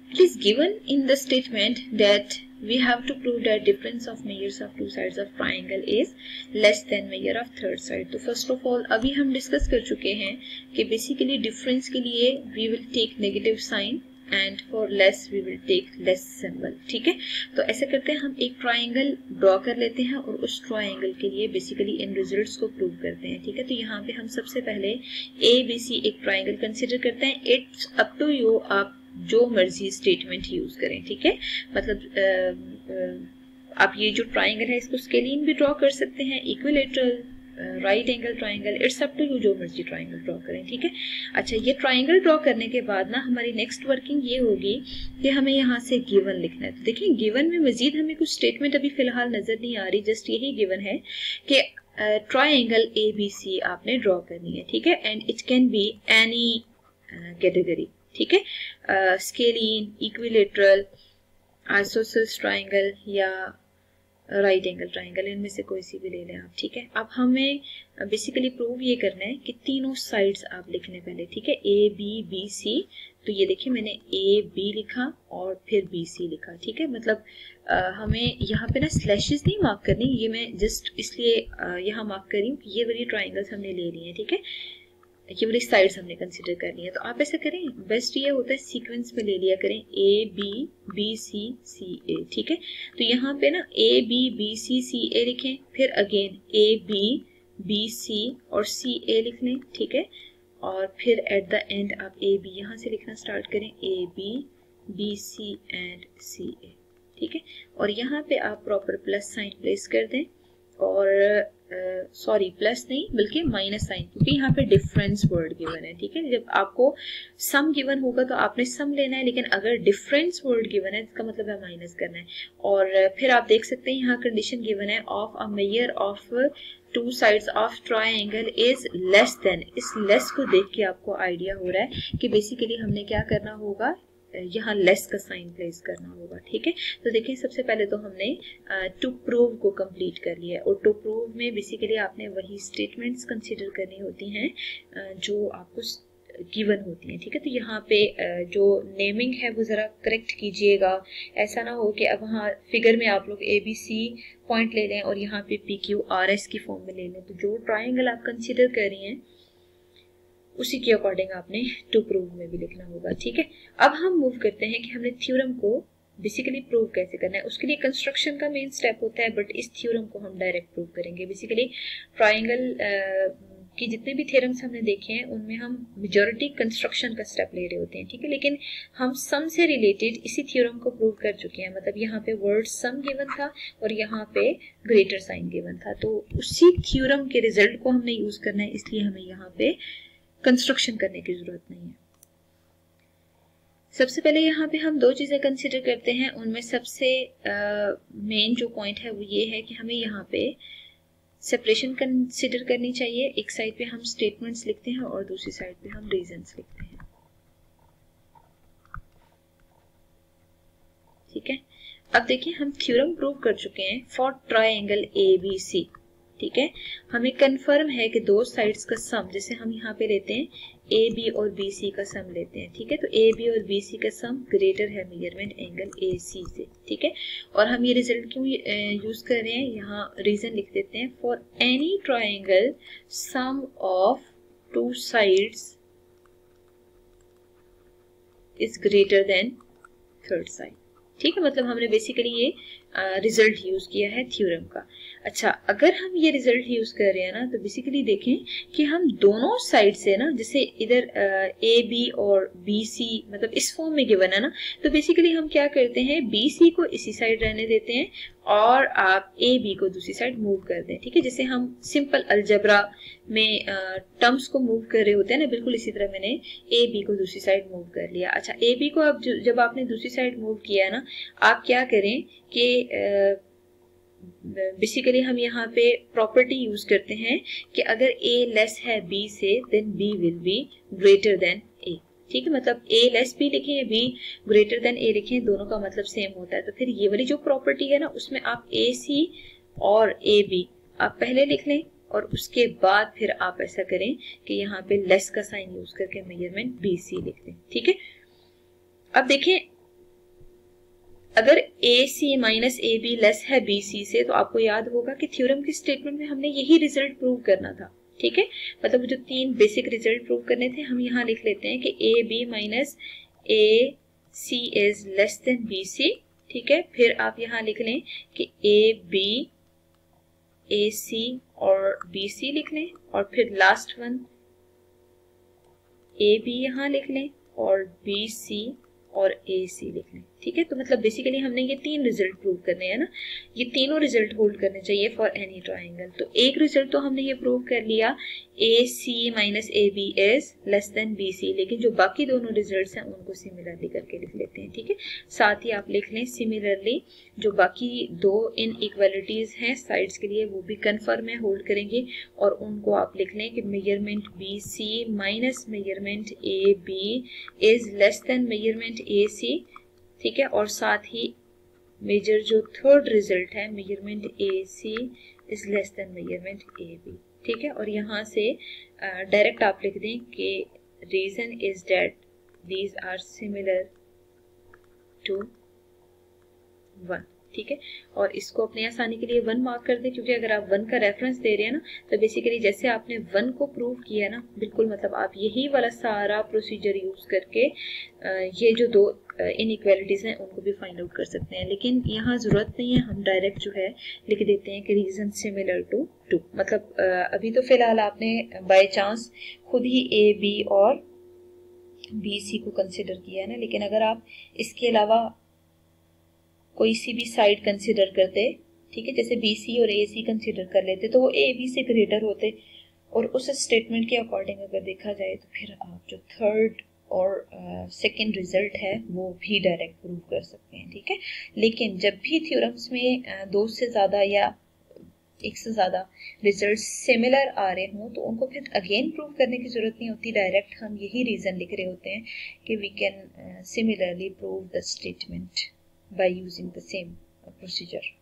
It is given in the statement that we have to prove that difference of measures of two sides of triangle is less than measure of third side. तो first of all अभी हम discuss कर चुके हैं कि basically difference के लिए we will take negative sign and for less we will take less symbol. ठीक है, तो ऐसे करते हैं हम एक ट्राइंगल ड्रॉ कर लेते हैं और उस ट्राइंगल के लिए बेसिकली इन रिजल्ट्स को प्रूव करते हैं. ठीक है, तो यहाँ पे हम सबसे पहले ABC एक ट्राइंगल कंसिडर करते हैं. इट्स अप टू यू, आप जो मर्जी स्टेटमेंट यूज करें. ठीक है, मतलब आप ये जो ट्राइंगल है इसको स्केलीन भी ड्रॉ कर सकते हैं, equilateral, right angle triangle, it's up to you, जो मर्जी ट्राइंगल ड्रॉ करें. ठीक है, अच्छा ये ट्राइंगल ड्रॉ करने के बाद ना हमारी नेक्स्ट वर्किंग ये होगी कि हमें यहाँ से गिवन लिखना है. तो देखिए गिवन में मजीद हमें कुछ स्टेटमेंट अभी फिलहाल नजर नहीं आ रही, जस्ट यही गिवन है कि ट्राइंगल ABC आपने ड्रॉ करनी है. ठीक है, and it can be any category. ठीक है, स्केलीन, इक्विलेटरल, आइसोसेलेस ट्राइंगल या राइट एंगल ट्राइंगल, इनमें से कोई सी भी ले लें आप. ठीक है, अब हमें बेसिकली प्रूव ये करना है कि तीनों साइड्स आप लिखने पहले. ठीक है, ABBC, तो ये देखिए मैंने AB लिखा और फिर BC लिखा. ठीक है, मतलब हमें यहाँ पे ना स्लैशेस नहीं मार्क करनी, ये मैं जस्ट इसलिए यहाँ मार्क कर रही हूँ कि ये वाली ट्राइंगल्स हमने ले ली है. ठीक है, ये वाली साइड्स हमने कंसिडर करनी है. तो आप ऐसा करें, बेस्ट ये होता है सीक्वेंस में ले लिया करें ABBCCA. ठीक है, तो यहाँ पे ना ABBCCA लिखें, फिर अगेन ABBC और CA लिख लें. ठीक है, और फिर एट द एंड आप AB यहाँ से लिखना स्टार्ट करें, ABBC एंड CA. ठीक है, और यहाँ पे आप प्रॉपर प्लस साइन प्लेस कर दें, और सॉरी प्लस नहीं बल्कि माइनस साइन, क्योंकि यहाँ पे डिफरेंस वर्ड गिवन है. ठीक है, जब आपको सम गिवन होगा तो आपने सम लेना है, लेकिन अगर डिफरेंस वर्ड गिवन है इसका मतलब है माइनस करना है. और फिर आप देख सकते हैं यहाँ कंडीशन गिवन है, of a measure of two sides of triangle is less than. इस लेस को देख के आपको आइडिया हो रहा है कि बेसिकली हमने क्या करना होगा, यहाँ लेस का साइन प्लेस करना होगा. ठीक है, तो देखिए सबसे पहले तो हमने टू प्रूव को कंप्लीट कर लिया है, और टू प्रूव में बेसिकली आपने वही स्टेटमेंट्स कंसीडर करनी होती हैं जो आपको गिवन होती हैं. ठीक है, तो यहाँ पे जो नेमिंग है वो ज़रा करेक्ट कीजिएगा, ऐसा ना हो कि अब वहाँ फिगर में आप लोग ABC पॉइंट ले लें और यहाँ पे PQRS की फॉर्म में ले लें. तो जो ट्राइंगल आप कंसिडर कर रही हैं उसी के अकॉर्डिंग आपने टू प्रूव में भी लिखना होगा. ठीक है, अब हम मूव करते हैं कि हमने थ्योरम को बेसिकली प्रूव कैसे करना है. उसके लिए कंस्ट्रक्शन का मेन स्टेप होता है, बट इस थ्योरम को हम डायरेक्ट प्रूव करेंगे. बेसिकली ट्राइंगल कि जितने भी थ्योरम्स हमने देखे हैं उनमें हम मेजॉरिटी कंस्ट्रक्शन का स्टेप ले रहे होते हैं. ठीक है, लेकिन हम सम से रिलेटेड इसी थ्योरम को प्रूव कर चुके हैं. मतलब यहाँ पे वर्ड सम गिवन था और यहाँ पे ग्रेटर साइन गिवन था, तो उसी थ्योरम के रिजल्ट को हमने यूज करना है, इसलिए हमें यहाँ पे कंस्ट्रक्शन करने की जरूरत नहीं है. सबसे पहले यहाँ पे हम दो चीजें कंसिडर करते हैं. उनमें सबसे मेन जो पॉइंट है वो ये है कि हमें यहाँ पे सेपरेशन कंसिडर करनी चाहिए. एक साइड पे हम स्टेटमेंट्स लिखते हैं और दूसरी साइड पे हम रीजंस लिखते हैं. ठीक है, अब देखिए हम थ्योरम प्रूव कर चुके हैं फॉर ट्राइंगल ABC. ठीक है, हमें कंफर्म है कि दो साइड्स का सम, जैसे हम यहाँ पे लेते हैं AB और BC का सम लेते हैं. ठीक है, तो AB और BC का सम ग्रेटर है मेजरमेंट एंगल AC से. ठीक है, और हम ये रिजल्ट क्यों यूज कर रहे हैं, यहाँ रीजन लिख देते हैं, for any triangle sum of two sides is greater than third side. ठीक है, मतलब हमने बेसिकली ये रिजल्ट यूज किया है थ्योरम का. अच्छा, अगर हम ये रिजल्ट यूज कर रहे हैं ना, तो बेसिकली देखें कि हम दोनों साइड से ना, जैसे इधर AB और BC मतलब इस फॉर्म में गिवन है ना, तो बेसिकली हम क्या करते हैं, BC को इसी साइड रहने देते हैं और आप AB को दूसरी साइड मूव कर दें. ठीक है, जैसे हम सिंपल अलजेब्रा में टर्म्स को मूव कर रहे होते हैं ना, बिल्कुल इसी तरह मैंने AB को दूसरी साइड मूव कर लिया. अच्छा, AB को अब जब आपने दूसरी साइड मूव किया ना, आप क्या करें कि बेसिकली हम यहाँ पे प्रॉपर्टी यूज करते हैं कि अगर A लेस है B से then B will be greater than A. ठीक है, मतलब A लेस B लिखें या B ग्रेटर देन A लिखें, दोनों का मतलब सेम होता है. तो फिर ये वाली जो प्रॉपर्टी है ना, उसमें आप AC और AB आप पहले लिख लें और उसके बाद फिर आप ऐसा करें कि यहाँ पे लेस का साइन यूज करके मेजरमेंट BC लिख लें. ठीक है, अब देखें अगर A C minus A B less है बी सी से, तो आपको याद होगा कि थ्योरम की स्टेटमेंट में हमने यही रिजल्ट प्रूव करना था, ठीक है। मतलब जो 3 बेसिक रिजल्ट प्रूव करने थे हम यहाँ लिख लेते हैं कि A B minus A C is less than B C, ठीक है। फिर आप यहाँ लिख लें कि ए बी ए सी और बी सी लिख लें, और फिर लास्ट वन ए बी यहाँ लिख लें और बी सी और ए सी लिख लें, ठीक है। तो मतलब बेसिकली हमने ये 3 रिजल्ट प्रूव करने हैं ना, ये तीनों रिजल्ट होल्ड करने चाहिए फॉर एनी ट्राइंगल। तो एक रिजल्ट तो हमने ये प्रूव कर लिया, A C minus A B is less than B C, लेकिन जो बाकी दोनों रिजल्ट्स हैं उनको सिमिलरली करके लिख लेते हैं, ठीक है। साथ ही आप लिख लें सिमिलरली जो बाकी 2 इनइक्वालिटीज हैं साइड्स के लिए वो भी कन्फर्म है, होल्ड करेंगे, और उनको आप लिख लें कि measurement B C minus measurement A B is less than measurement A C, ठीक है। और साथ ही मेजर जो थर्ड रिजल्ट है measurement A C is less than measurement A B, ठीक है। और यहाँ से डायरेक्ट आप लिख दें कि reason is that these are similar to 1, ठीक है। और इसको अपने आसानी के लिए 1 मार्क कर दें, क्योंकि अगर आप 1 का रेफरेंस दे रहे हैं ना, तो बेसिकली जैसे आपने 1 को प्रूव किया ना, बिल्कुल मतलब आप यही वाला सारा प्रोसीजर यूज करके ये जो 2 इनइक्वालिटीज हैं उनको भी फाइंड आउट कर सकते हैं। लेकिन यहाँ जरूरत नहीं है, हम डायरेक्ट जो है लिख देते हैं कि रीजन सिमिलर टू 2। मतलब अभी तो फिलहाल आपने बाय चांस खुद ही ए बी और बी सी को कंसिडर किया है ना, लेकिन अगर आप इसके अलावा कोई सी भी साइड कंसिडर करते, ठीक है, जैसे बी सी और ए सी कंसिडर कर लेते, तो वो ए बी से ग्रेटर होते, और उस स्टेटमेंट के अकॉर्डिंग अगर देखा जाए तो फिर आप जो थर्ड और सेकंड रिजल्ट है वो भी डायरेक्ट प्रूव कर सकते हैं, ठीक है। लेकिन जब भी थ्योरम्स में 2 से ज़्यादा या 1 से ज़्यादा रिजल्ट सिमिलर आ रहे हों तो उनको फिर अगेन प्रूव करने की ज़रूरत नहीं होती, डायरेक्ट हम यही रीज़न लिख रहे होते हैं कि we can similarly prove the statement by using the same procedure।